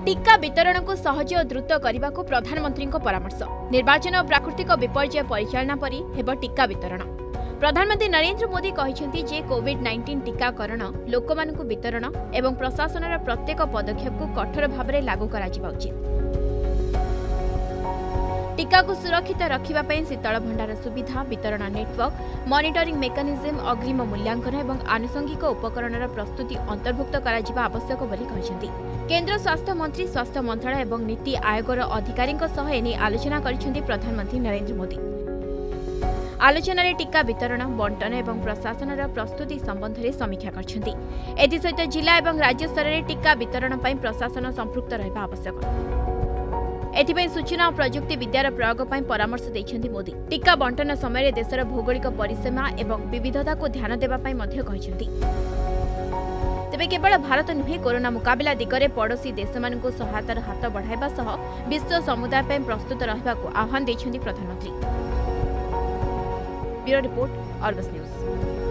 टीका वितरण को सहज और द्रुत करने को प्रधानमंत्री परामर्श। निर्वाचन और प्राकृतिक विपर्यय परिचालना परी हेब टीका वितरण। प्रधानमंत्री नरेंद्र मोदी कहते जे कोविड-19 टीकाकरण लोकमानकु वितरण एवं प्रशासन प्रत्येक पदक्षेप को कठोर भाव में लागू करा उचित। टीका को सुरक्षित रखिबा शीतल भंडार सुविधा, वितरण नेटवर्क, मॉनिटरिंग मेकानिज्म, अग्रिम मूल्यांकन एवं आनुषंगिक उपकरण प्रस्तुति अंतर्भुक्त करा आवश्यक बोली कहते। केंद्र स्वास्थ्य मंत्री, स्वास्थ्य मंत्रालय एवं नीति आयोगर अधिकारी एने आलोचना करिसेंती प्रधानमंत्री नरेंद्र मोदी। आलोचना रे टीका वितरण, बंटन एवं प्रशासन प्रस्तुति संबंध में समीक्षा करछंती। एथिसहित जिला एवं राज्य स्तर में टीका वितरण पर प्रशासन संपृक्त रहबा आवश्यक। एथिपाई सूचना और प्रजुक्ति विद्यार प्रयोग पर परामर्श देछंती मोदी। टीका बंटन समय देशर भौगोलिक परिसीमा एवं विविधता को ध्यान देबा पई मध्य कहछंती। तेबे केवल भारत नुहे, कोरोना मुकाबला दिगरे पड़ोसी देशमानकु सहायतार हाथ बढ़ाइबा सह विश्व समुदाय पर प्रस्तुत रहबाकु आह्वान देछंती प्रधानमंत्री। Bureau report, Argus news.